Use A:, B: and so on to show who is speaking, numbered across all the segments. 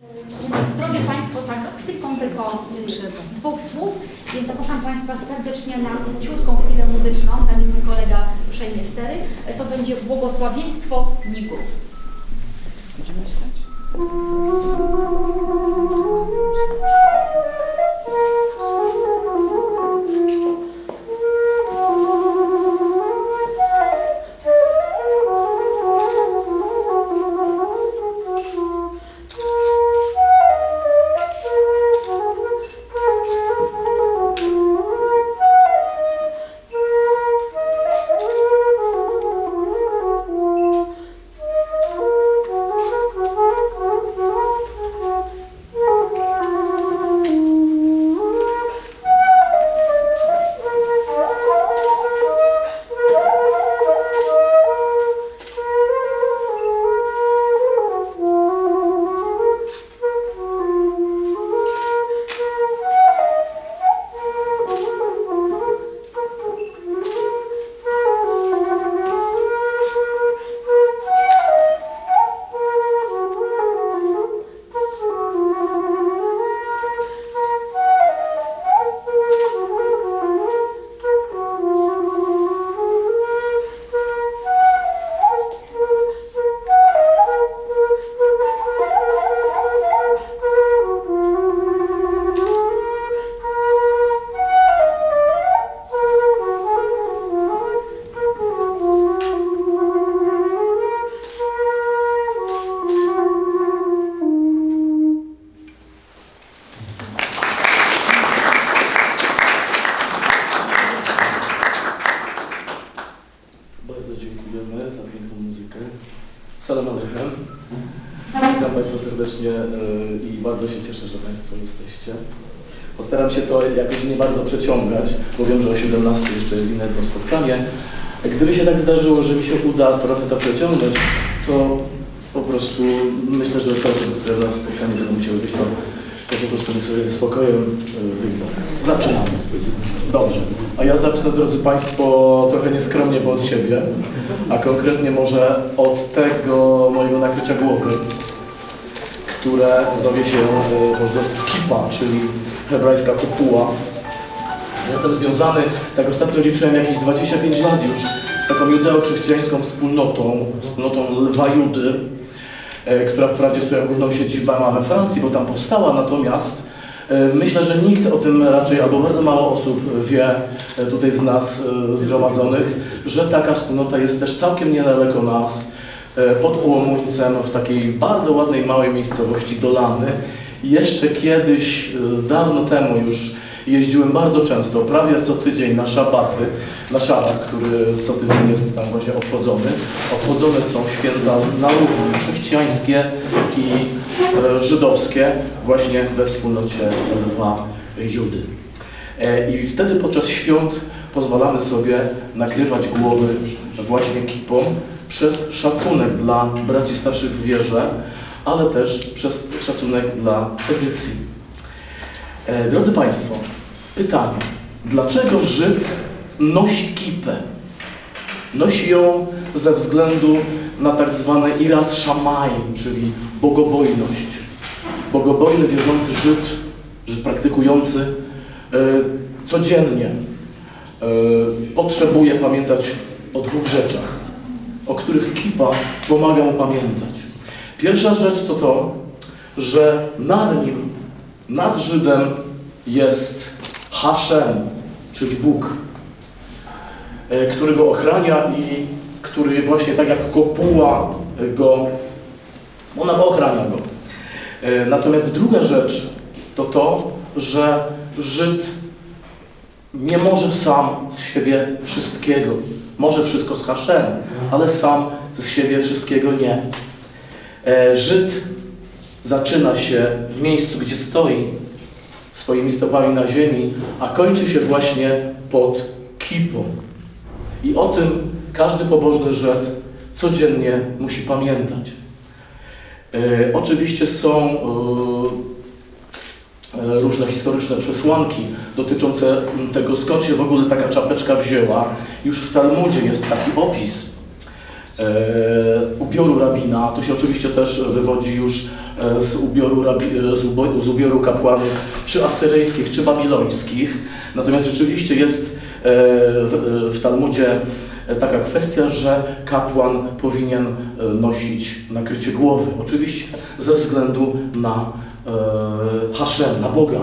A: Drodzy Państwo, tak chwilką tylko dwóch słów, więc zapraszam Państwa serdecznie na króciutką chwilę muzyczną, zanim mój kolega przejmie stery. To będzie błogosławieństwo Nigrów.
B: Będziemy stać?
C: Bardzo dziękujemy za piękną muzykę. Salam alechem. Witam Państwa serdecznie i bardzo się cieszę, że Państwo jesteście. Postaram się to jakoś nie bardzo przeciągać, bo wiem, że o 17 jeszcze jest inne spotkanie. Gdyby się tak zdarzyło, że mi się uda trochę to przeciągnąć, to po prostu myślę, że te osoby, które nas spotkanie będą musiały być, to po prostu niech sobie ze spokojem wyjdą. Zaczynamy. Dobrze. A ja zacznę, drodzy Państwo, trochę nieskromnie, bo od siebie, a konkretnie może od tego mojego nakrycia głowy, które zowie się można kipa, czyli hebrajska kopuła. Jestem związany, tak ostatnio liczyłem, jakieś 25 lat już z taką judeo-chrześcijańską wspólnotą Lwa Judy, która wprawdzie swoją główną siedzibę ma we Francji, bo tam powstała, natomiast myślę, że nikt o tym raczej, albo bardzo mało osób wie tutaj z nas zgromadzonych, że taka wspólnota jest też całkiem niedaleko nas, pod Ołomuńcem, w takiej bardzo ładnej, małej miejscowości Dolany. Jeszcze kiedyś, dawno temu już jeździłem bardzo często, prawie co tydzień na szabaty, na szabat, który co tydzień jest tam właśnie obchodzony. Obchodzone są święta na równi chrześcijańskie i żydowskie właśnie we wspólnocie Lwa Judy. I wtedy podczas świąt pozwalamy sobie nakrywać głowy właśnie kipą przez szacunek dla braci starszych w wierze, ale też przez szacunek dla edycji. Drodzy Państwo, pytanie. Dlaczego Żyd nosi kipę? Nosi ją ze względu na tak zwane iras shamayim, czyli bogobojność. Bogobojny, wierzący Żyd praktykulujący codziennie potrzebuje pamiętać o dwóch rzeczach, o których kipa pomaga mu pamiętać. Pierwsza rzecz to to, że nad nim, nad Żydem jest Hashem, czyli Bóg, który go ochrania i który właśnie tak jak kopuła go, ona ochrania go. Natomiast druga rzecz to to, że Żyd nie może sam z siebie wszystkiego. Może wszystko z Hashem, ale sam z siebie wszystkiego nie. Żyd zaczyna się w miejscu, gdzie stoi, swoimi stopami na ziemi, a kończy się właśnie pod kipą. I o tym każdy pobożny Żyd codziennie musi pamiętać. Oczywiście są różne historyczne przesłanki dotyczące tego, skąd się w ogóle taka czapeczka wzięła. Już w Talmudzie jest taki opis ubioru rabina. To się oczywiście też wywodzi już z ubioru kapłanów, czy asyryjskich, czy babilońskich. Natomiast rzeczywiście jest w Talmudzie taka kwestia, że kapłan powinien nosić nakrycie głowy. Oczywiście ze względu na Haszem, na Boga.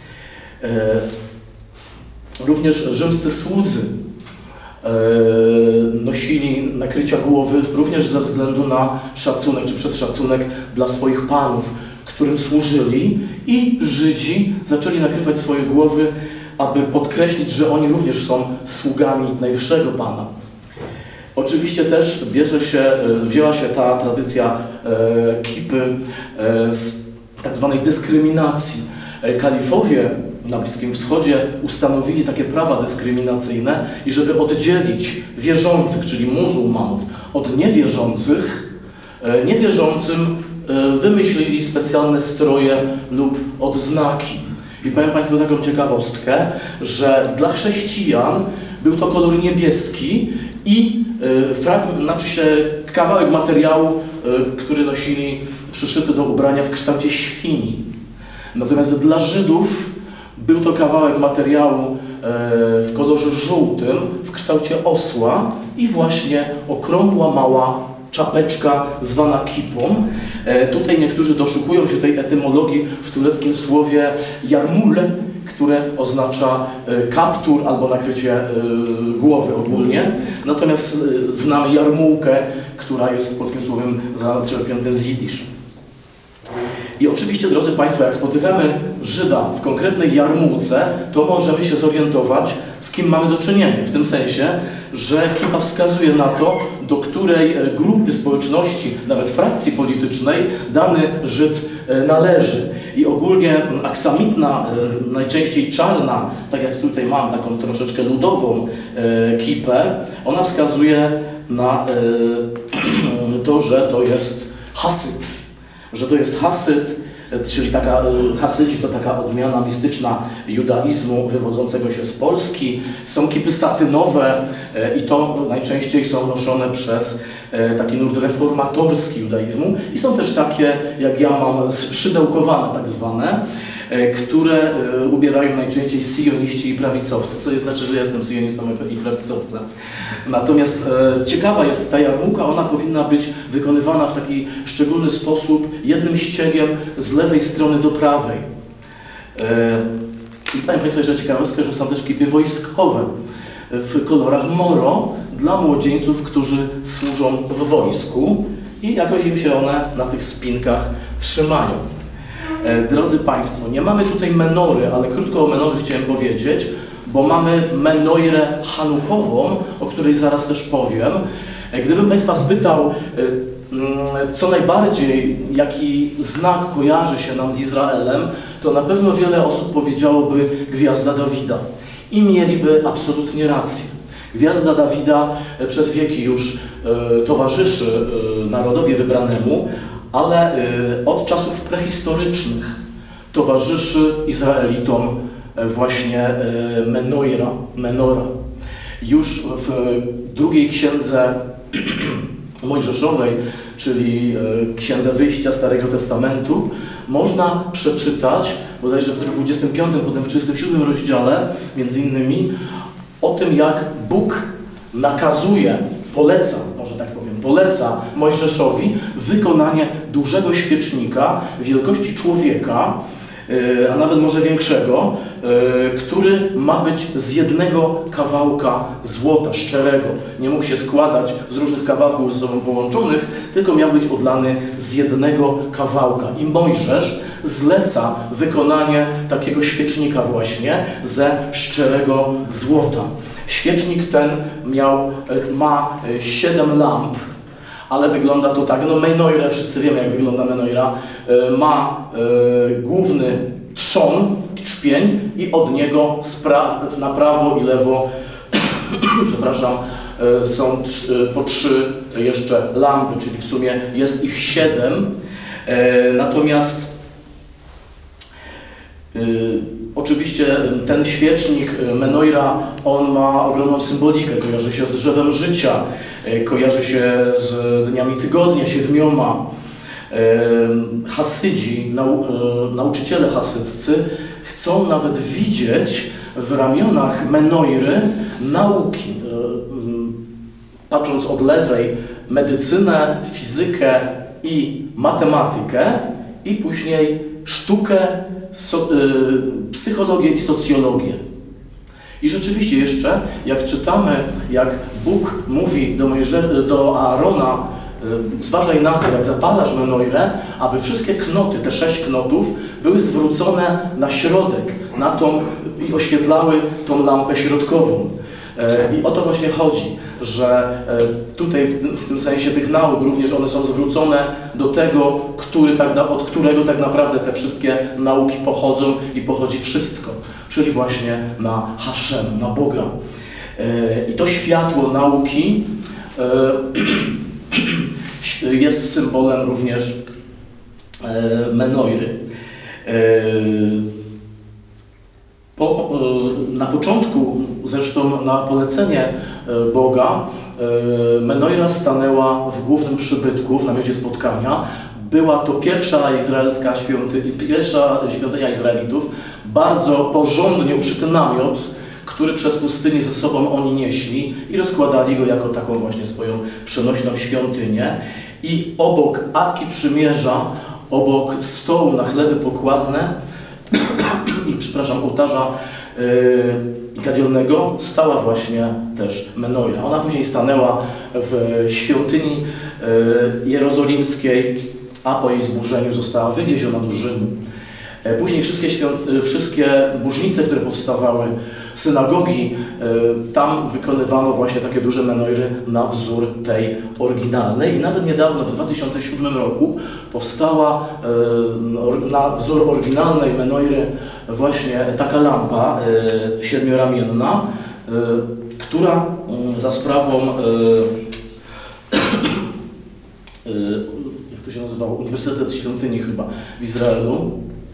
C: Również rzymscy słudzy nosili nakrycia głowy również ze względu na szacunek, czy przez szacunek dla swoich panów, którym służyli, i Żydzi zaczęli nakrywać swoje głowy, aby podkreślić, że oni również są sługami Najwyższego Pana. Oczywiście też wzięła się ta tradycja kipy z tak zwanej dyskryminacji. Kalifowie na Bliskim Wschodzie ustanowili takie prawa dyskryminacyjne i żeby oddzielić wierzących, czyli muzułmanów, od niewierzących, niewierzącym wymyślili specjalne stroje lub odznaki. I powiem Państwu taką ciekawostkę, że dla chrześcijan był to kolor niebieski i kawałek materiału, który nosili przyszyty do ubrania w kształcie świni. Natomiast dla Żydów był to kawałek materiału w kolorze żółtym, w kształcie osła i właśnie okrągła, mała czapeczka zwana kipą. Tutaj niektórzy doszukują się tej etymologii w tureckim słowie jarmul, które oznacza kaptur albo nakrycie głowy ogólnie. Natomiast znamy jarmułkę, która jest polskim słowem zaczerpniętym z jidysz. I oczywiście, drodzy Państwo, jak spotykamy Żyda w konkretnej jarmułce, to możemy się zorientować, z kim mamy do czynienia. W tym sensie, że kipa wskazuje na to, do której grupy społeczności, nawet frakcji politycznej, dany Żyd należy. I ogólnie aksamitna, najczęściej czarna, tak jak tutaj mam taką troszeczkę ludową kipę, ona wskazuje na to, że to jest Hasyd. Że to jest Hasyd, czyli Hasydzi to taka odmiana mistyczna judaizmu wywodzącego się z Polski. Są kipy satynowe i to najczęściej są noszone przez taki nurt reformatorski judaizmu. I są też takie, jak ja mam, szydełkowane tak zwane, które ubierają najczęściej syjoniści i prawicowcy, co znaczy, że ja jestem syjonistą i prawicowcem. Natomiast ciekawa jest ta jarmułka, ona powinna być wykonywana w taki szczególny sposób, jednym ściegiem z lewej strony do prawej. I powiem Państwu jeszcze ciekawostkę, że są też kipy wojskowe w kolorach moro dla młodzieńców, którzy służą w wojsku i jakoś im się one na tych spinkach trzymają. Drodzy Państwo, nie mamy tutaj menory, ale krótko o menorze chciałem powiedzieć, bo mamy menorę chanukową, o której zaraz też powiem. Gdybym Państwa spytał, co najbardziej, jaki znak kojarzy się nam z Izraelem, to na pewno wiele osób powiedziałoby Gwiazda Dawida. I mieliby absolutnie rację. Gwiazda Dawida przez wieki już towarzyszy narodowi wybranemu, ale od czasów prehistorycznych towarzyszy Izraelitom właśnie menora. Już w drugiej księdze Mojżeszowej, czyli księdze Wyjścia Starego Testamentu, można przeczytać, bodajże w 25, potem w 37 rozdziale, między innymi, o tym, jak Bóg nakazuje, poleca Mojżeszowi wykonanie dużego świecznika wielkości człowieka, a nawet może większego, który ma być z jednego kawałka złota, szczerego. Nie mógł się składać z różnych kawałków ze sobą połączonych, tylko miał być odlany z jednego kawałka. I Mojżesz zleca wykonanie takiego świecznika właśnie ze szczerego złota. Świecznik ten ma 7 lamp, ale wygląda to tak, menorę, wszyscy wiemy, jak wygląda menora, ma główny trzon, trzpień i od niego na prawo i lewo przepraszam, są po 3 jeszcze lampy, czyli w sumie jest ich 7. Natomiast Oczywiście ten świecznik Menoira, on ma ogromną symbolikę, kojarzy się z drzewem życia, kojarzy się z dniami tygodnia, 7. Hasydzi, nauczyciele hasyccy chcą nawet widzieć w ramionach Menoiry nauki. Patrząc od lewej, medycynę, fizykę i matematykę i później sztukę, psychologię i socjologię. I rzeczywiście jeszcze, jak czytamy, jak Bóg mówi do Aarona, zważaj na to, jak zapalasz Menoirę, aby wszystkie knoty, te 6 knotów, były zwrócone na środek, i oświetlały tą lampę środkową. I o to właśnie chodzi, że tutaj w tym sensie tych nauk również one są zwrócone do tego, od którego tak naprawdę te wszystkie nauki pochodzą i pochodzi wszystko, czyli właśnie na Haszem, na Boga. I to światło nauki jest symbolem również Menoiry. Na początku, zresztą na polecenie Boga, Menoira stanęła w głównym przybytku, w namiocie spotkania. Była to pierwsza świątynia Izraelitów, bardzo porządnie uszyty namiot, który przez pustynię ze sobą oni nieśli i rozkładali go jako taką właśnie swoją przenośną świątynię. I obok Arki Przymierza, obok stołu na chleby pokładne ołtarza kadzielnego stała właśnie też Menoira. Ona później stanęła w świątyni jerozolimskiej, a po jej zburzeniu została wywieziona do Rzymu. Później wszystkie bożnice, które powstawały, synagogi, tam wykonywano właśnie takie duże Menoiry na wzór tej oryginalnej. I nawet niedawno, w 2007 roku, powstała na wzór oryginalnej Menoiry właśnie taka lampa 7-ramienna, która za sprawą, jak to się nazywało, Uniwersytet Świątyni chyba w Izraelu,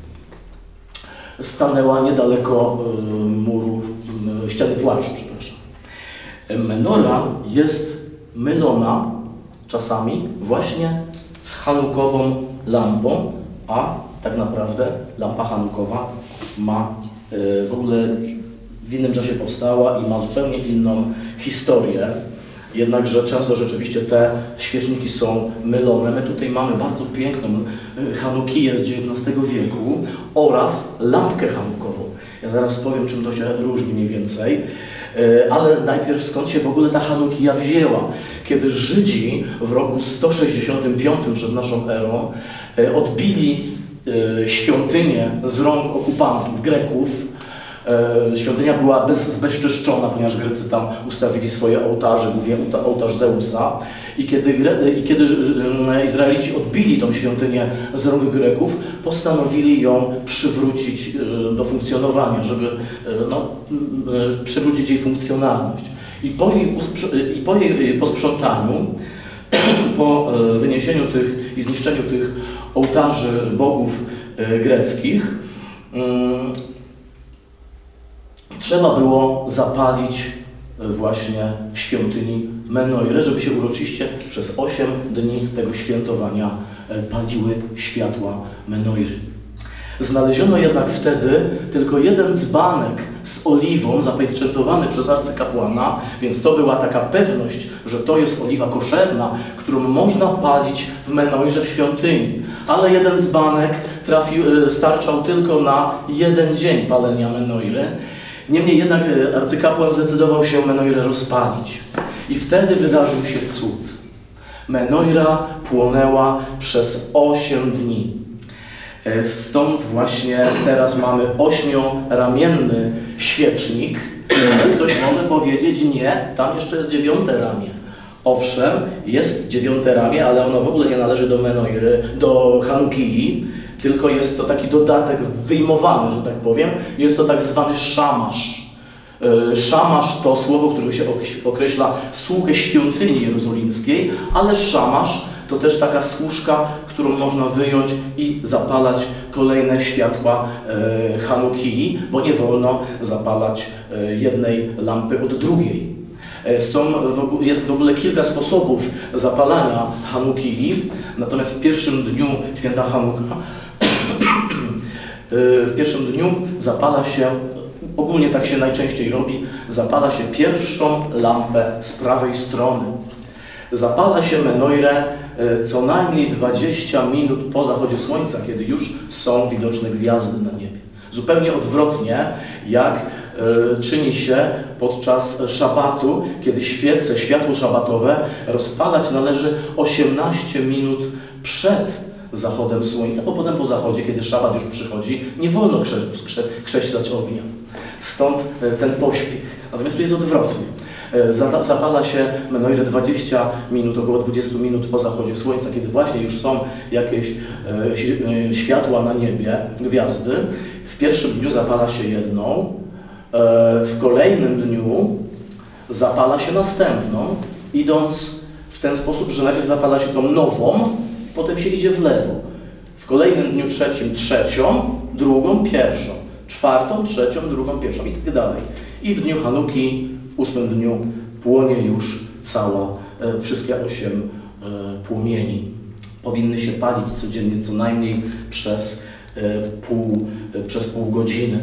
C: stanęła niedaleko muru, ściany płaczu, przepraszam. Menora jest mylona czasami właśnie z chanukową lampą, a tak naprawdę lampa chanukowa ma w ogóle w innym czasie powstała i ma zupełnie inną historię. Jednakże często rzeczywiście te świeczniki są mylone. My tutaj mamy bardzo piękną chanukiję z XIX wieku oraz lampkę chanukową. Ja zaraz powiem, czym to się różni mniej więcej. Ale najpierw skąd się w ogóle ta chanukija wzięła? Kiedy Żydzi w roku 165 przed naszą erą odbili świątynię z rąk okupantów, Greków. Świątynia była zbezczeszczona, ponieważ Grecy tam ustawili swoje ołtarze, głównie ołtarz Zeusa. I kiedy Izraelici odbili tą świątynię z rąk Greków, postanowili ją przywrócić do funkcjonowania, żeby przywrócić jej funkcjonalność. I po jej posprzątaniu, po wyniesieniu i zniszczeniu tych ołtarzy bogów greckich, trzeba było zapalić właśnie w świątyni Menoirę, żeby się uroczyście przez 8 dni tego świętowania paliły światła Menoiry. Znaleziono jednak wtedy tylko jeden dzbanek z oliwą zapieczętowany przez arcykapłana, więc to była taka pewność, że to jest oliwa koszerna, którą można palić w Menoirze w świątyni. Ale jeden dzbanek starczał tylko na 1 dzień palenia Menoiry. Niemniej jednak arcykapłan zdecydował się Menoirę rozpalić. I wtedy wydarzył się cud. Menoira płonęła przez 8 dni. Stąd właśnie teraz mamy 8-ramienny świecznik. Ktoś może powiedzieć, nie, tam jeszcze jest 9. ramię. Owszem, jest 9. ramię, ale ono w ogóle nie należy do Menoiry, do Chanukii, tylko jest to taki dodatek wyjmowany, że tak powiem. Jest to tak zwany szamasz. Szamasz to słowo, którym się określa sługę świątyni jerozolimskiej, ale szamasz to też taka służka, którą można wyjąć i zapalać kolejne światła Chanukii, bo nie wolno zapalać jednej lampy od drugiej. Jest w ogóle kilka sposobów zapalania Chanukii, natomiast w pierwszym dniu święta Chanuka w pierwszym dniu zapala się, ogólnie tak się najczęściej robi, zapala się pierwszą lampę z prawej strony. Zapala się menorę co najmniej 20 minut po zachodzie słońca, kiedy już są widoczne gwiazdy na niebie. Zupełnie odwrotnie, jak czyni się podczas szabatu, kiedy świece, światło szabatowe rozpalać należy 18 minut przed zachodem słońca, bo potem po zachodzie, kiedy szabat już przychodzi, nie wolno krześlać ognia. Stąd ten pośpiech. Natomiast tu jest odwrotnie. Zapala się menorę 20 minut, około 20 minut po zachodzie słońca, kiedy właśnie już są jakieś światła na niebie, gwiazdy. W pierwszym dniu zapala się jedną, w kolejnym dniu zapala się następną, idąc w ten sposób, że najpierw zapala się tą nową, potem się idzie w lewo. W kolejnym dniu trzecim trzecią, drugą, pierwszą, czwartą, trzecią, drugą, pierwszą i tak dalej. I w dniu Chanuki, w 8 dniu płonie już wszystkie 8 płomieni. Powinny się palić codziennie co najmniej przez pół godziny.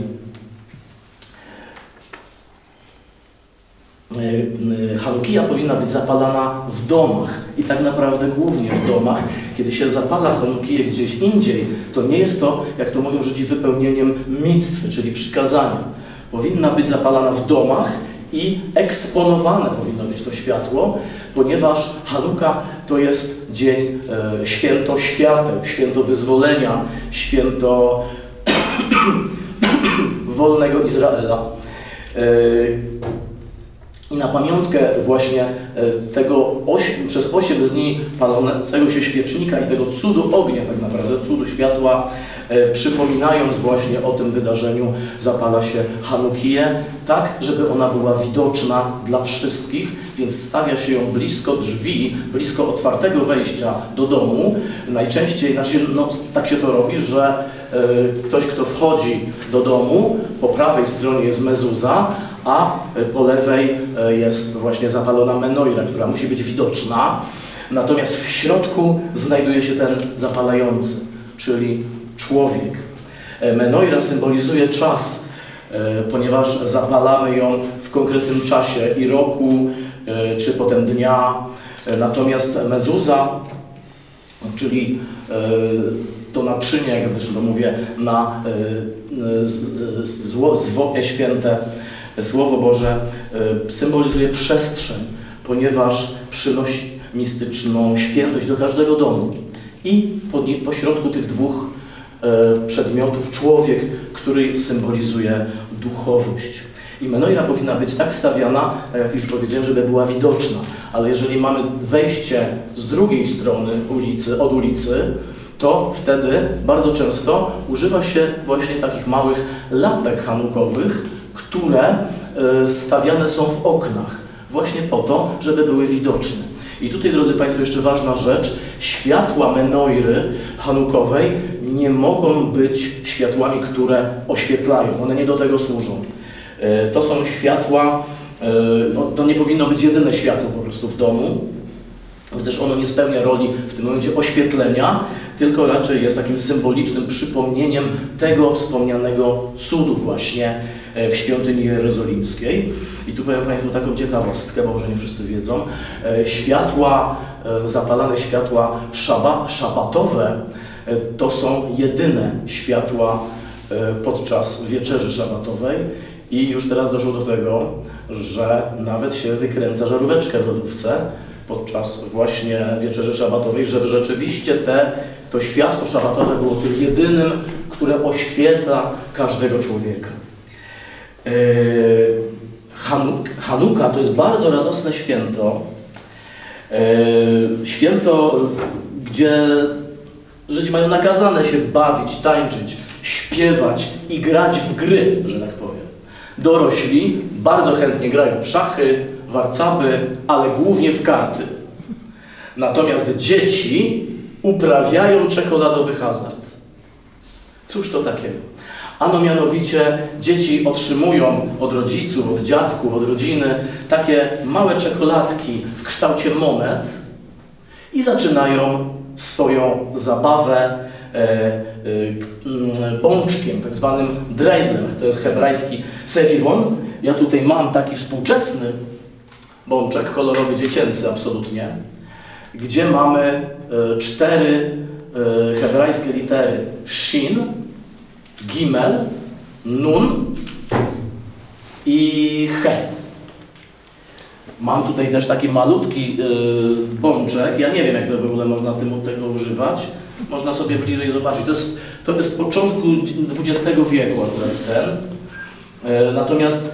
C: Chanukija powinna być zapalana w domach i tak naprawdę głównie w domach. Kiedy się zapala Chanukiję gdzieś indziej, to nie jest to, jak to mówią Żydzi, wypełnieniem mictwy, czyli przykazania. Powinna być zapalana w domach i eksponowane powinno być to światło, ponieważ Chanuka to jest dzień, święto świateł, święto wyzwolenia, święto wolnego Izraela. I na pamiątkę właśnie tego przez 8 dni palącego się świecznika i tego cudu ognia, tak naprawdę cudu światła, przypominając właśnie o tym wydarzeniu, zapala się Chanukiję, tak, żeby ona była widoczna dla wszystkich, więc stawia się ją blisko drzwi, blisko otwartego wejścia do domu. Najczęściej, tak się to robi, że ktoś, kto wchodzi do domu, po prawej stronie jest mezuza, a po lewej jest właśnie zapalona menora, która musi być widoczna. Natomiast w środku znajduje się ten zapalający, czyli człowiek. Menora symbolizuje czas, ponieważ zapalamy ją w konkretnym czasie i roku, czy potem dnia. Natomiast mezuza, czyli to naczynie, jak też to mówię, na zwłokie święte, Słowo Boże symbolizuje przestrzeń, ponieważ przynosi mistyczną świętość do każdego domu. I po środku tych dwóch przedmiotów człowiek, który symbolizuje duchowość. I menora powinna być tak stawiana, tak jak już powiedziałem, żeby była widoczna. Ale jeżeli mamy wejście z drugiej strony od ulicy, to wtedy bardzo często używa się właśnie takich małych lampek chanukowych, które stawiane są w oknach, właśnie po to, żeby były widoczne. I tutaj, drodzy Państwo, jeszcze ważna rzecz. Światła menory chanukowej nie mogą być światłami, które oświetlają. One nie do tego służą. To są światła, to nie powinno być jedyne światło po prostu w domu, gdyż ono nie spełnia roli w tym momencie oświetlenia, tylko raczej jest takim symbolicznym przypomnieniem tego wspomnianego cudu właśnie w świątyni jerozolimskiej. I tu powiem Państwu taką ciekawostkę, bo może nie wszyscy wiedzą. Zapalane światła szabatowe to są jedyne światła podczas wieczerzy szabatowej. I już teraz doszło do tego, że nawet się wykręca żaróweczkę w lodówce podczas właśnie wieczerzy szabatowej, żeby rzeczywiście to światło szabatowe było tym jedynym, które oświetla każdego człowieka. Chanuka to jest bardzo radosne święto. Święto, gdzie Żydzi mają nakazane się bawić, tańczyć, śpiewać i grać w gry, że tak powiem. Dorośli bardzo chętnie grają w szachy, warcaby, ale głównie w karty. Natomiast dzieci uprawiają czekoladowy hazard. Cóż to takiego? Ano mianowicie dzieci otrzymują od rodziców, od dziadków, od rodziny takie małe czekoladki w kształcie monet i zaczynają swoją zabawę bączkiem, tak zwanym dreidlem. To jest hebrajski sevivon. Ja tutaj mam taki współczesny bączek, kolorowy, dziecięcy absolutnie, gdzie mamy 4 hebrajskie litery shin, gimel, nun i he. Mam tutaj też taki malutki bączek. Ja nie wiem, jak to w ogóle można tego używać. Można sobie bliżej zobaczyć. To jest z początku XX wieku akurat ten. Natomiast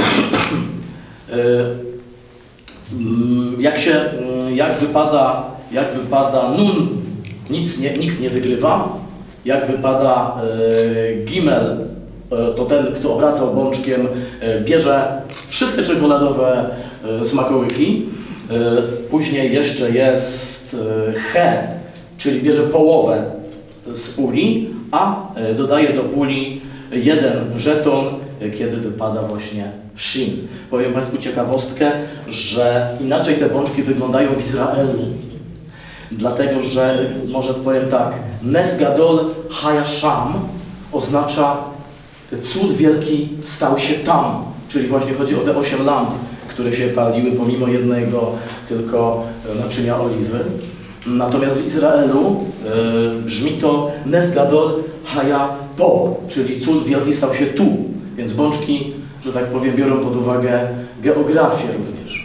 C: jak wypada nun, nikt nie wygrywa. Jak wypada gimel, to ten, kto obracał bączkiem, bierze wszystkie czekoladowe smakołyki. Później jeszcze jest he, czyli bierze połowę z puli, a dodaje do puli 1 żeton, kiedy wypada właśnie shin. Powiem Państwu ciekawostkę, że inaczej te bączki wyglądają w Izraelu. Dlatego, że, może powiem tak, Nes Gadol Hayasham oznacza cud wielki stał się tam. Czyli właśnie chodzi o te 8 lamp, które się paliły pomimo jednego tylko naczynia oliwy. Natomiast w Izraelu brzmi to Nes Gadol Haya Po, czyli cud wielki stał się tu. Więc bączki, że tak powiem, biorą pod uwagę geografię również.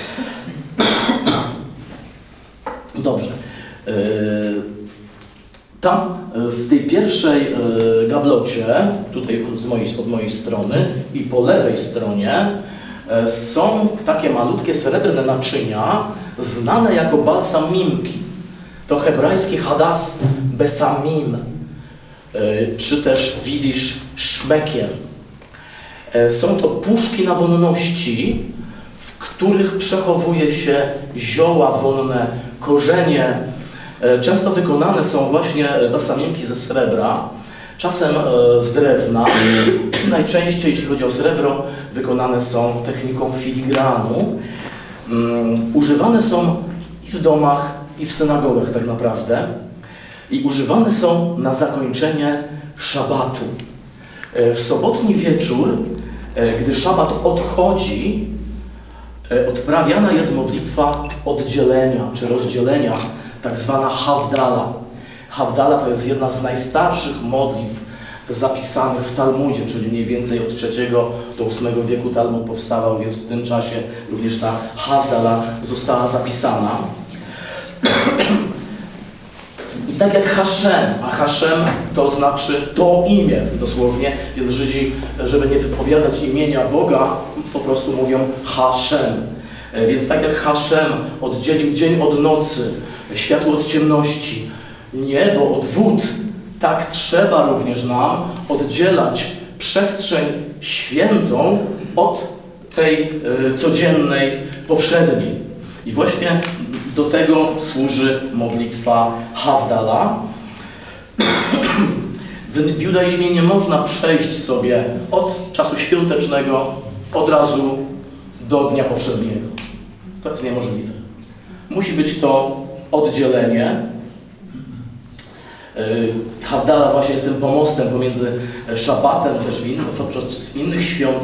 C: Dobrze. Tam w tej pierwszej gablocie, tutaj od mojej strony i po lewej stronie są takie malutkie srebrne naczynia znane jako balsamimki. To hebrajski hadas besamim, czy też widzisz szmekier. Są to puszki na wonności, w których przechowuje się zioła wonne, korzenie. Często wykonane są właśnie balsamimki ze srebra, czasem z drewna. Najczęściej, jeśli chodzi o srebro, wykonane są techniką filigranu. Używane są i w domach, i w synagogach tak naprawdę. I używane są na zakończenie szabatu. W sobotni wieczór, gdy szabat odchodzi, odprawiana jest modlitwa oddzielenia czy rozdzielenia, tak zwana Havdala. Havdala to jest jedna z najstarszych modlitw zapisanych w Talmudzie, czyli mniej więcej od III do VIII wieku Talmud powstawał, więc w tym czasie również ta Havdala została zapisana. I tak jak Hashem, a Hashem to znaczy to imię dosłownie, więc Żydzi, żeby nie wypowiadać imienia Boga, po prostu mówią Hashem. Więc tak jak Hashem oddzielił dzień od nocy, światło od ciemności, niebo od wód, tak trzeba również nam oddzielać przestrzeń świętą od tej codziennej, powszedniej. I właśnie do tego służy modlitwa Havdala. W judaizmie nie można przejść sobie od czasu świątecznego od razu do dnia powszedniego. To jest niemożliwe. Musi być to oddzielenie. Havdala właśnie jest tym pomostem pomiędzy szabatem też podczas innych świąt.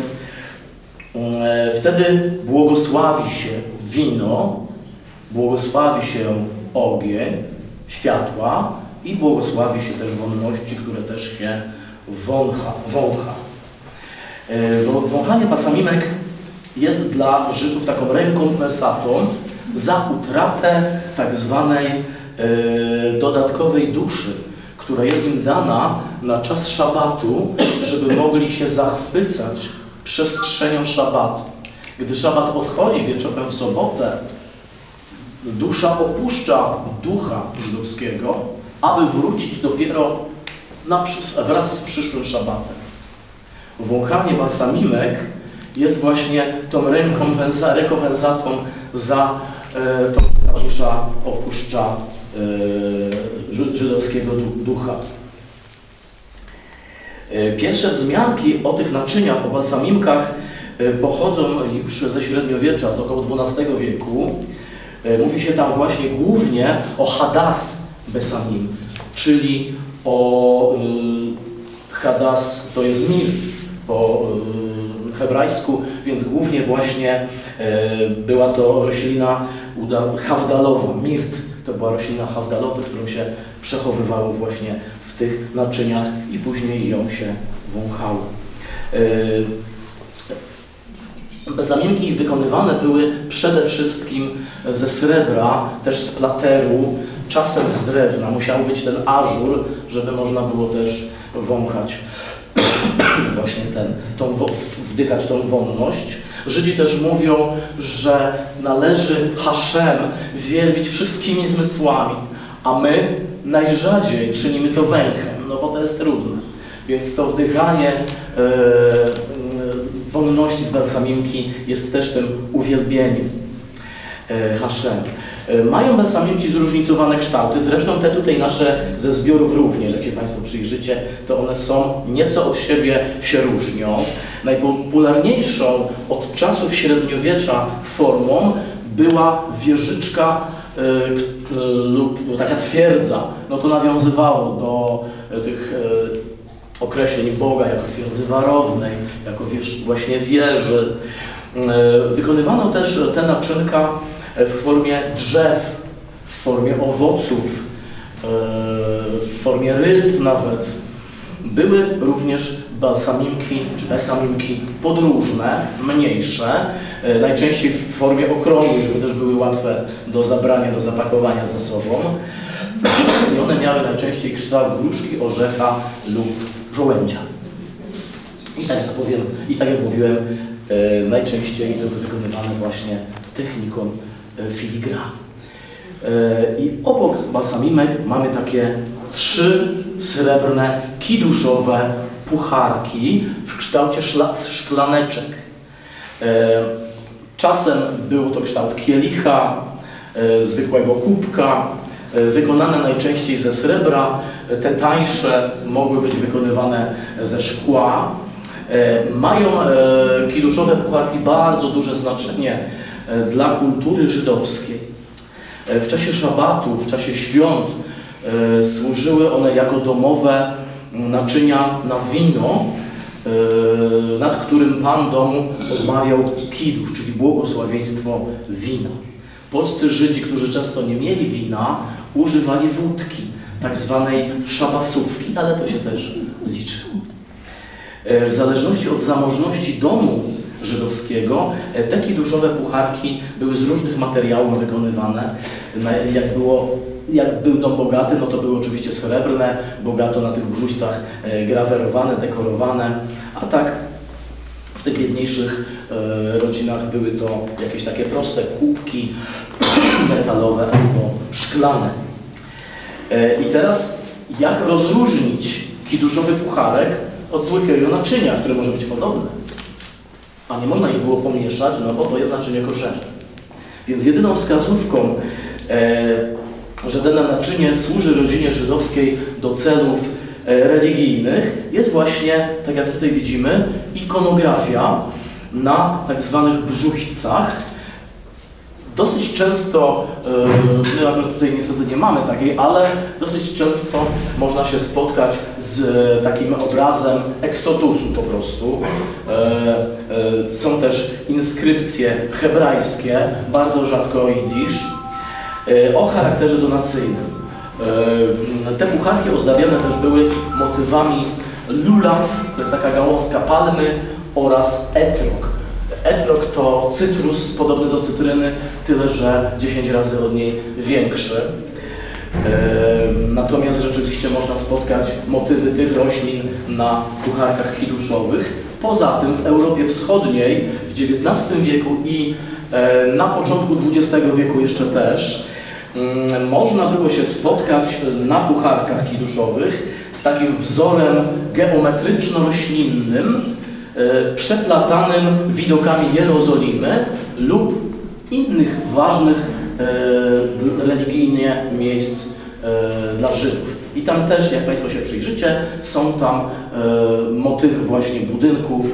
C: Wtedy błogosławi się wino, błogosławi się ogień, światła i błogosławi się też wonności, które też się wącha. Wąchanie pasamimek jest dla Żydów taką rekompensatą za utratę tak zwanej dodatkowej duszy, która jest im dana na czas szabatu, żeby mogli się zachwycać przestrzenią szabatu. Gdy szabat odchodzi wieczorem w sobotę, dusza opuszcza ducha żydowskiego, aby wrócić dopiero wraz z przyszłym szabatem. Wąchanie balsamimek jest właśnie tą rekompensatą za to, że ta dusza opuszcza żydowskiego ducha. Pierwsze wzmianki o tych naczyniach, o balsamimkach pochodzą już ze średniowiecza, z około XII wieku. Mówi się tam właśnie głównie o hadas besamim, czyli o hadas to jest mir po hebrajsku, więc głównie właśnie była to roślina hawdalowa, mirt. To była roślina hawdalowa, którą się przechowywało właśnie w tych naczyniach i później ją się wąchało. Besamimki wykonywane były przede wszystkim ze srebra, też z plateru, czasem z drewna. Musiał być ten ażur, żeby można było też wąchać właśnie wdychać tą wonność. Żydzi też mówią, że należy Haszem wielbić wszystkimi zmysłami, a my najrzadziej czynimy to węchem, no bo to jest trudne. Więc to wdychanie wonności z balsamimki jest też tym uwielbieniem Haszem. Mają balsamimki zróżnicowane kształty, zresztą te tutaj nasze ze zbiorów również, jak się Państwo przyjrzycie, to one są nieco od siebie się różnią. Najpopularniejszą od czasów średniowiecza formą była wieżyczka lub taka twierdza. No to nawiązywało do tych określeń Boga jako twierdzy warownej, jako właśnie wieży. Wykonywano też te naczynka w formie drzew, w formie owoców, w formie ryb nawet. Były również balsamimki czy besamimki podróżne, mniejsze, najczęściej w formie okrągłej, żeby też były łatwe do zabrania, do zapakowania ze sobą. I one miały najczęściej kształt gruszki, orzecha lub żołędzia. I tak jak mówiłem, najczęściej były wykonywane właśnie techniką filigranu. I obok balsamimek mamy takie 3 srebrne, kiduszowe pucharki w kształcie szklaneczek. Czasem był to kształt kielicha, zwykłego kubka, wykonane najczęściej ze srebra. Te tańsze mogły być wykonywane ze szkła. Mają kiduszowe pucharki bardzo duże znaczenie dla kultury żydowskiej. W czasie szabatu, w czasie świąt służyły one jako domowe naczynia na wino, nad którym Pan domu odmawiał kidusz, czyli błogosławieństwo wina. Polscy Żydzi, którzy często nie mieli wina, używali wódki, tak zwanej szabasówki, ale to się też liczy. W zależności od zamożności domu żydowskiego, te kiduszowe pucharki były z różnych materiałów wykonywane. Jak był dom bogaty, no to były oczywiście srebrne, bogato na tych brzuźcach grawerowane, dekorowane, a tak w tych biedniejszych rodzinach były to jakieś takie proste kubki metalowe albo szklane. I teraz jak rozróżnić kiduszowy pucharek od zwykłego naczynia, które może być podobne? A nie można ich było pomieszać, no bo to jest naczynie koszerne. Więc jedyną wskazówką, że dane naczynie służy rodzinie żydowskiej do celów religijnych, jest właśnie, tak jak tutaj widzimy, ikonografia na tak zwanych brzuchcach. Dosyć często, my akurat tutaj niestety nie mamy takiej, ale dosyć często można się spotkać z takim obrazem eksodusu po prostu. Są też inskrypcje hebrajskie, bardzo rzadko jidysz, o charakterze donacyjnym. Te pucharki ozdabiane też były motywami lulaw, to jest taka gałązka palmy, oraz etrog. Etrog to cytrus podobny do cytryny, tyle że 10 razy od niej większy. Natomiast rzeczywiście można spotkać motywy tych roślin na pucharkach kiduszowych. Poza tym w Europie Wschodniej w XIX wieku i na początku XX wieku jeszcze też można było się spotkać na pucharkach kiduszowych z takim wzorem geometryczno-roślinnym, przeplatanym widokami Jerozolimy lub innych ważnych
D: religijnie miejsc dla Żydów. I tam też, jak Państwo się przyjrzycie, są tam motywy właśnie budynków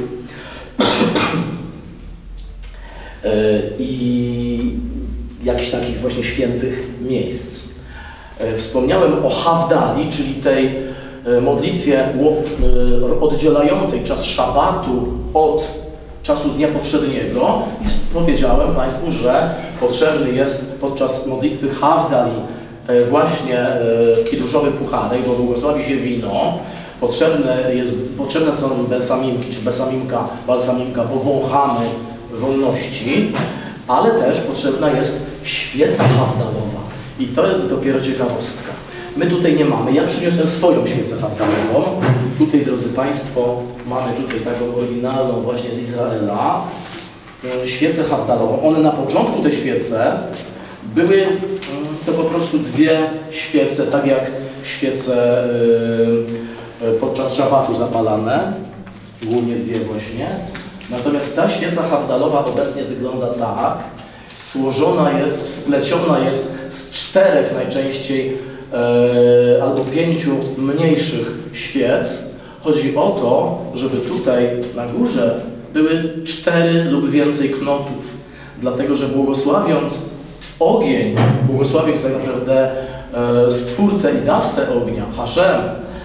D: i jakichś takich właśnie świętych miejsc. Wspomniałem o Hawdali, czyli tej modlitwie oddzielającej czas szabatu od czasu dnia powszedniego. I powiedziałem Państwu, że potrzebny jest podczas modlitwy Hawdali właśnie kiduszowy pucharek, bo błogosławi się wino. Potrzebne są besamimki, czy besamimka, balsamimka, bo wąchamy wolności, ale też potrzebna jest świeca hawdalowa. I to jest dopiero ciekawostka. My tutaj nie mamy. Ja przyniosłem swoją świecę hawdalową. Tutaj, drodzy Państwo, mamy tutaj taką oryginalną właśnie z Izraela. Świecę hawdalową. One na początku, te świece, były to po prostu dwie świece, tak jak świece podczas szabatu zapalane. Głównie dwie właśnie. Natomiast ta świeca hawdalowa obecnie wygląda tak. Złożona jest, spleciona jest z 4 najczęściej albo 5 mniejszych świec. Chodzi o to, żeby tutaj na górze były 4 lub więcej knotów. Dlatego, że błogosławiąc ogień, błogosławiąc tak naprawdę Stwórcę i Dawcę ognia, Haszem,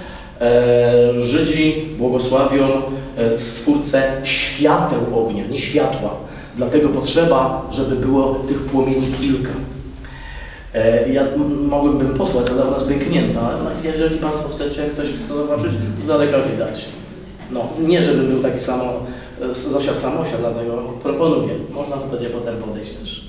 D: Żydzi błogosławią Stwórcę świateł ognia, nie światła. Dlatego potrzeba, żeby było tych płomieni kilka. Ja mogłbym posłać, ale ona jest pęknięta. Jeżeli Państwo chcecie, ktoś chce zobaczyć, z daleka widać. No, nie żeby był taki samo Zosia Samosia, dlatego proponuję. Można będzie potem podejść też.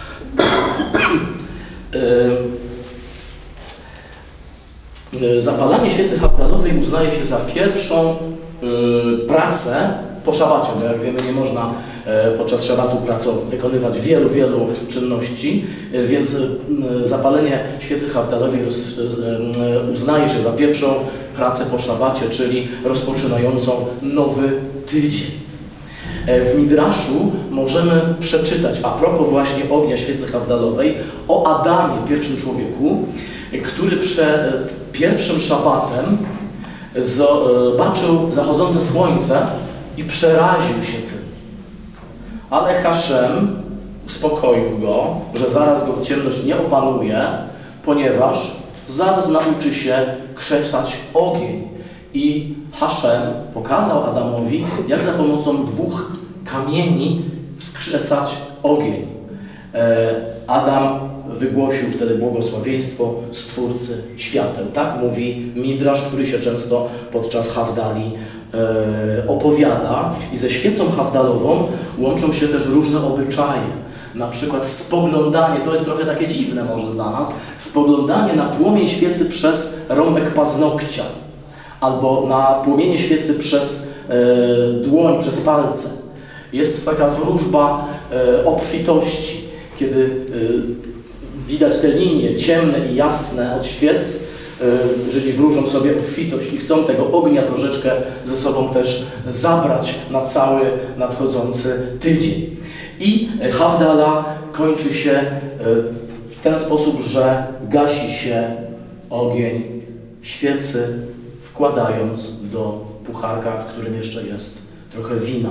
D: Zapalanie świecy hawdalowej uznaje się za pierwszą pracę po szabacie, bo jak wiemy, nie można podczas szabatu wykonywać wielu czynności, więc zapalenie świecy hawdalowej uznaje się za pierwszą pracę po szabacie, czyli rozpoczynającą nowy tydzień. W Midraszu możemy przeczytać, a propos właśnie ognia świecy hawdalowej, o Adamie, pierwszym człowieku, który przed pierwszym szabatem zobaczył zachodzące słońce i przeraził się tym. Ale Haszem uspokoił go, że zaraz go ciemność nie opanuje, ponieważ zaraz nauczy się krzesać ogień. I Haszem pokazał Adamowi, jak za pomocą 2 kamieni wskrzesać ogień. Adam wygłosił wtedy błogosławieństwo Stwórcy świateł. Tak mówi Midrasz, który się często podczas Hawdali opowiada. I ze świecą hawdalową łączą się też różne obyczaje. Na przykład spoglądanie, to jest trochę takie dziwne może dla nas, spoglądanie na płomień świecy przez rąbek paznokcia. Albo na płomienie świecy przez dłoń, przez palce. Jest taka wróżba obfitości, kiedy widać te linie ciemne i jasne od świec. Żydzi wróżą sobie obfitość i chcą tego ognia troszeczkę ze sobą też zabrać na cały nadchodzący tydzień. I Hawdala kończy się w ten sposób, że gasi się ogień świecy, wkładając do pucharka, w którym jeszcze jest trochę wina.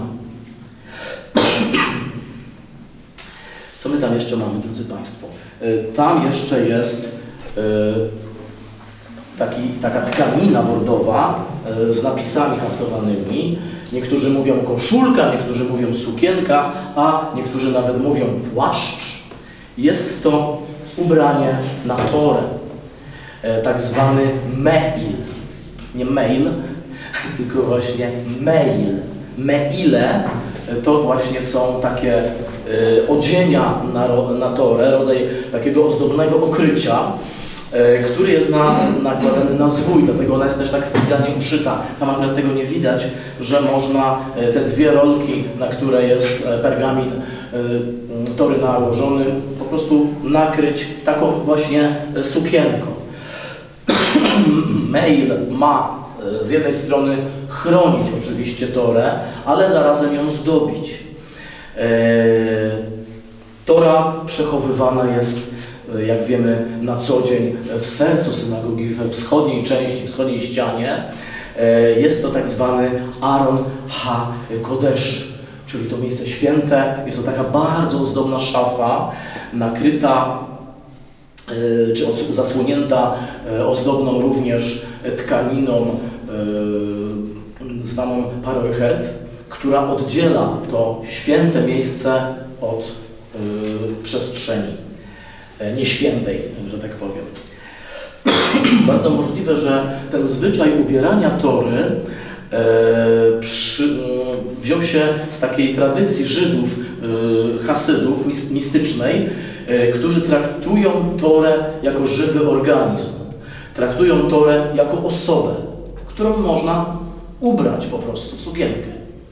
D: Co my tam jeszcze mamy, drodzy Państwo? Tam jeszcze jest taka tkanina bordowa z napisami haftowanymi. Niektórzy mówią koszulka, niektórzy mówią sukienka, a niektórzy nawet mówią płaszcz. Jest to ubranie na Torę, tak zwany meil. Nie mail, tylko właśnie meil. Meile to właśnie są takie odzienia na Torę, rodzaj takiego ozdobnego okrycia, który jest nakładany na zwój, dlatego ona jest też tak specjalnie uszyta. Tam akurat tego nie widać, że można te 2 rolki, na które jest pergamin Tory nałożony, po prostu nakryć taką właśnie sukienką. Meil ma z jednej strony chronić oczywiście Torę, ale zarazem ją zdobić. Tora przechowywana jest, jak wiemy, na co dzień w sercu synagogi, we wschodniej części, wschodniej ścianie. Jest to tak zwany Aron HaKodesh, czyli to miejsce święte. Jest to taka bardzo ozdobna szafa, nakryta czy zasłonięta ozdobną również tkaniną zwaną parochet, która oddziela to święte miejsce od przestrzeni nieświętej, że tak powiem. Bardzo możliwe, że ten zwyczaj ubierania tory wziął się z takiej tradycji Żydów, Hasydów mistycznej, którzy traktują Torę jako żywy organizm. Traktują Torę jako osobę, którą można ubrać po prostu w sukienkę.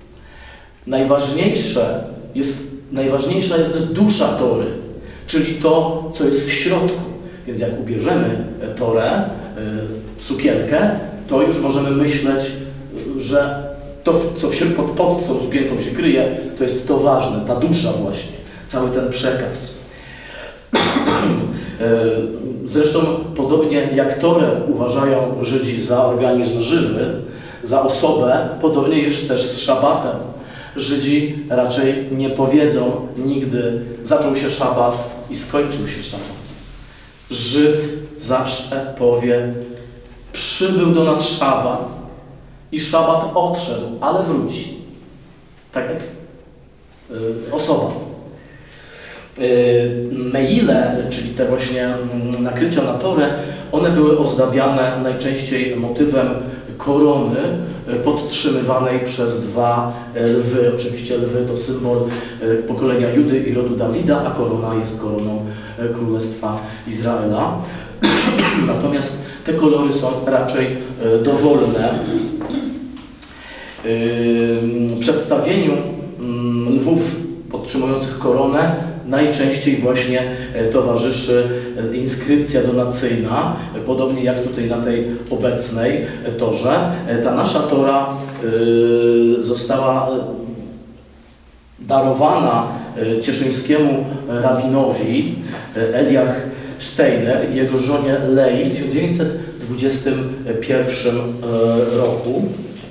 D: Najważniejsza jest dusza Tory, czyli to, co jest w środku. Więc jak ubierzemy Torę w sukienkę, to już możemy myśleć, że to, co pod tą sukienką się kryje, to jest to ważne, ta dusza właśnie, cały ten przekaz. Zresztą podobnie jak Torę uważają Żydzi za organizm żywy, za osobę, podobnie jest też z szabatem. Żydzi raczej nie powiedzą nigdy, zaczął się szabat i skończył się szabat. Żyd zawsze powie, przybył do nas szabat i szabat odszedł, ale wróci. Tak jak osoba. Meile, czyli te właśnie nakrycia na Torę, one były ozdabiane najczęściej motywem korony podtrzymywanej przez dwa lwy. Oczywiście lwy to symbol pokolenia Judy i rodu Dawida, a korona jest koroną Królestwa Izraela. Natomiast te kolory są raczej dowolne. Przedstawieniu lwów podtrzymujących koronę najczęściej właśnie towarzyszy inskrypcja donacyjna, podobnie jak tutaj na tej obecnej torze. Ta nasza tora została darowana cieszyńskiemu rabinowi Eliach Steiner i jego żonie Lei w 1921 roku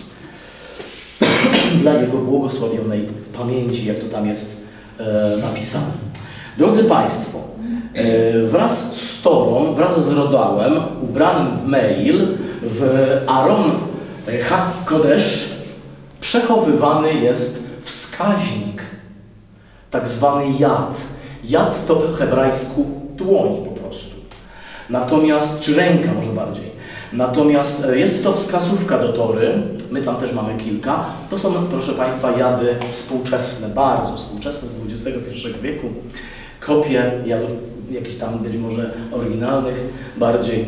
D: dla jego błogosławionej pamięci, jak to tam jest napisane. Drodzy Państwo, wraz z Torą, wraz z Rodałem, ubranym w Meil, w Aron HaKodesh, przechowywany jest wskaźnik, tak zwany jad. Jad to po hebrajsku dłoń po prostu. Natomiast, czy ręka może bardziej. Natomiast jest to wskazówka do Tory, my tam też mamy kilka. To są, proszę Państwa, jady współczesne, bardzo współczesne z XXI wieku. Kopie jadów jakichś tam być może oryginalnych bardziej.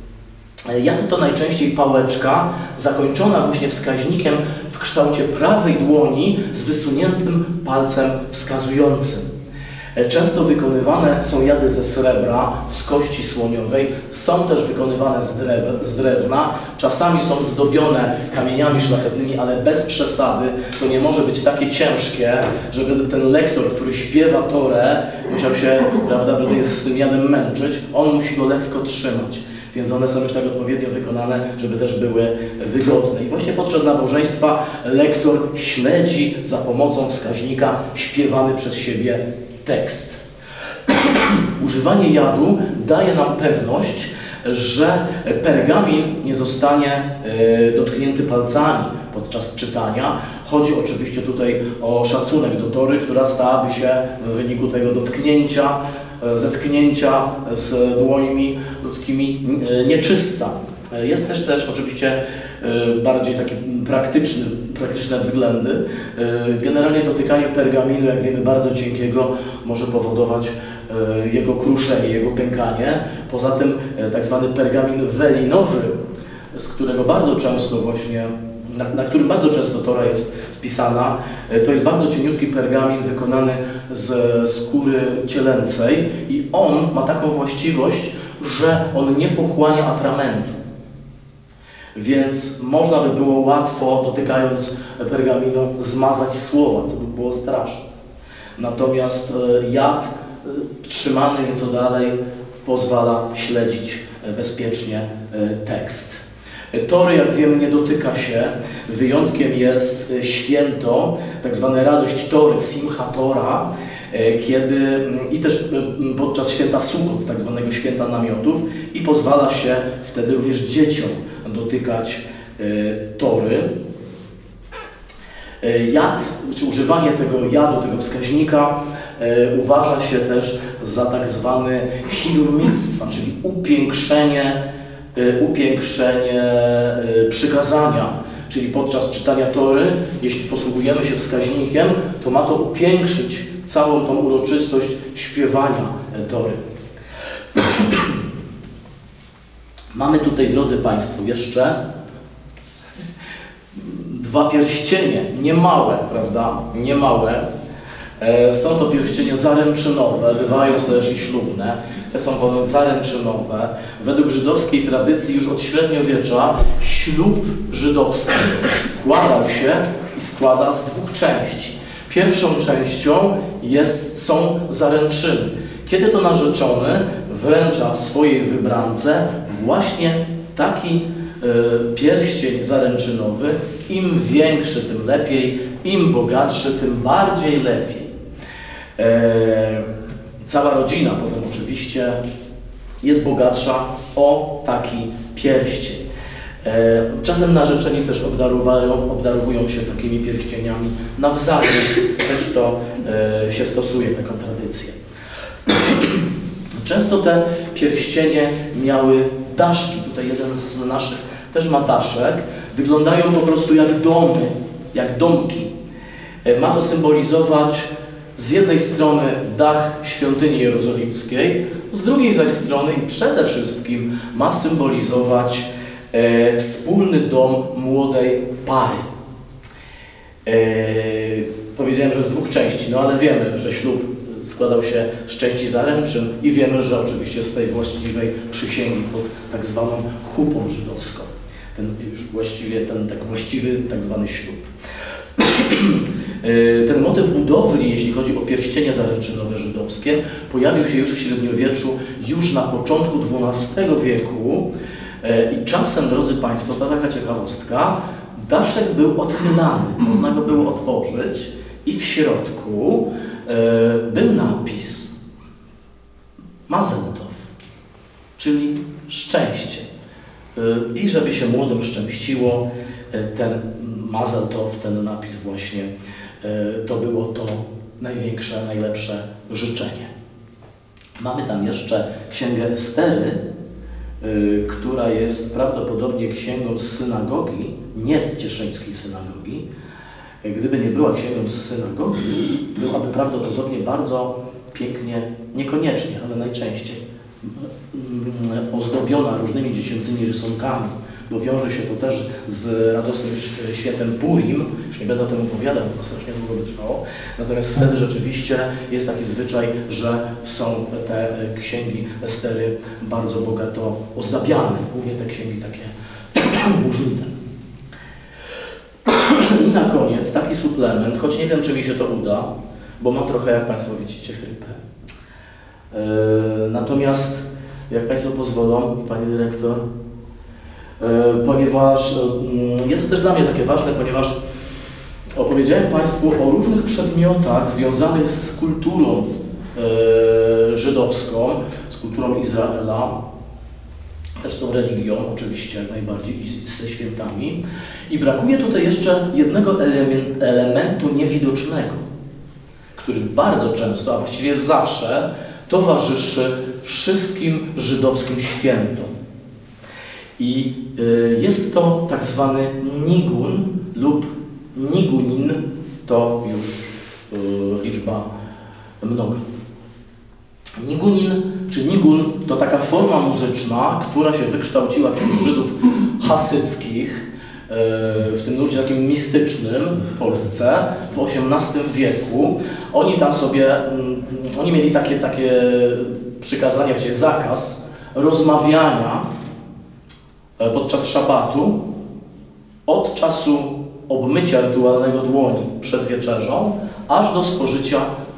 D: Jad to najczęściej pałeczka zakończona właśnie wskaźnikiem w kształcie prawej dłoni z wysuniętym palcem wskazującym. Często wykonywane są jady ze srebra, z kości słoniowej, są też wykonywane z drewna, czasami są zdobione kamieniami szlachetnymi, ale bez przesady. To nie może być takie ciężkie, żeby ten lektor, który śpiewa Torę, musiał się, prawda, tutaj z tym jadem męczyć, on musi go lekko trzymać. Więc one są już tak odpowiednio wykonane, żeby też były wygodne. I właśnie podczas nabożeństwa lektor śledzi za pomocą wskaźnika śpiewany przez siebie tekst. Używanie jadu daje nam pewność, że pergamin nie zostanie dotknięty palcami podczas czytania. Chodzi oczywiście tutaj o szacunek do Tory, która stałaby się w wyniku tego dotknięcia, zetknięcia z dłońmi ludzkimi nieczysta. Jest też oczywiście bardziej takie praktyczne względy. Generalnie dotykanie pergaminu, jak wiemy, bardzo cienkiego, może powodować jego kruszenie, jego pękanie. Poza tym tak zwany pergamin welinowy, z którego bardzo często właśnie, na którym bardzo często Tora jest spisana, to jest bardzo cieniutki pergamin wykonany z skóry cielęcej i on ma taką właściwość, że on nie pochłania atramentu. Więc można by było łatwo, dotykając pergaminu, zmazać słowa, co by było straszne. Natomiast jad trzymany nieco dalej pozwala śledzić bezpiecznie tekst. Tory, jak wiemy, nie dotyka się. Wyjątkiem jest święto, tak zwane radość Tory, Simcha Tora, kiedy i też podczas święta Sukkot, tak zwanego święta namiotów, i pozwala się wtedy również dzieciom dotykać Tory. Jad, czy używanie tego jadu, tego wskaźnika uważa się też za tak zwane hilur mitzwa, czyli upiększenie przykazania, czyli podczas czytania Tory, jeśli posługujemy się wskaźnikiem, to ma to upiększyć całą tą uroczystość śpiewania Tory. Mamy tutaj, drodzy Państwo, jeszcze dwa pierścienie, niemałe, prawda? Niemałe. Są to pierścienie zaręczynowe, bywają też i ślubne. Te są ponoć zaręczynowe. Według żydowskiej tradycji już od średniowiecza ślub żydowski składał się i składa z dwóch części. Pierwszą częścią są zaręczyny. Kiedy to narzeczony wręcza swojej wybrance właśnie taki pierścień zaręczynowy, im większy, tym lepiej, im bogatszy, tym bardziej lepiej. Cała rodzina potem oczywiście jest bogatsza o taki pierścień. Czasem narzeczeni też obdarowują się takimi pierścieniami nawzajem. Też to się stosuje, taką tradycję. Często te pierścienie miały daszki. Tutaj jeden z naszych też ma daszek. Wyglądają po prostu jak domy, jak domki. Ma to symbolizować z jednej strony dach świątyni jerozolimskiej, z drugiej zaś strony i przede wszystkim ma symbolizować wspólny dom młodej pary. Powiedziałem, że z dwóch części, no ale wiemy, że ślub składał się z części zaręczyn i wiemy, że oczywiście z tej właściwej przysięgi pod tak zwaną chupą żydowską. Ten właściwy tak zwany ślub. Ten motyw budowli, jeśli chodzi o pierścienie zaręczynowe żydowskie, pojawił się już w średniowieczu, już na początku XII wieku i czasem, drodzy Państwo, to taka ciekawostka, daszek był odchylany, można go było otworzyć i w środku był napis Mazel Tov, czyli szczęście. I żeby się młodym szczęściło, ten Mazel Tov, ten napis właśnie, to było to największe, najlepsze życzenie. Mamy tam jeszcze Księgę Estery, która jest prawdopodobnie księgą z synagogi, nie z cieszyńskiej synagogi. Gdyby nie była księgą z synagogi, byłaby prawdopodobnie bardzo pięknie, niekoniecznie, ale najczęściej ozdobiona różnymi dziecięcymi rysunkami, bo wiąże się to też z radosnym świętem Purim. Już nie będę o tym opowiadał, bo to strasznie długo by trwało. Natomiast wtedy rzeczywiście jest taki zwyczaj, że są te księgi Estery bardzo bogato ozdabiane, głównie te księgi takie łużnice. I na koniec taki suplement, choć nie wiem, czy mi się to uda, bo mam trochę, jak Państwo widzicie, chrypę. Natomiast, jak Państwo pozwolą, i Pani Dyrektor, ponieważ jest to też dla mnie takie ważne, ponieważ opowiedziałem Państwu o różnych przedmiotach związanych z kulturą żydowską, z kulturą Izraela, też z tą religią oczywiście jak najbardziej i ze świętami. I brakuje tutaj jeszcze jednego elementu niewidocznego, który bardzo często, a właściwie zawsze towarzyszy wszystkim żydowskim świętom. I jest to tak zwany nigun lub nigunin, to już liczba mnoga. Nigunin czy nigun to taka forma muzyczna, która się wykształciła wśród Żydów hasyckich, w tym nurcie takim mistycznym w Polsce w XVIII wieku. Oni tam sobie, oni mieli takie przykazania, właściwie zakaz rozmawiania podczas szabatu od czasu obmycia rytualnego dłoni przed wieczerzą, aż do spożycia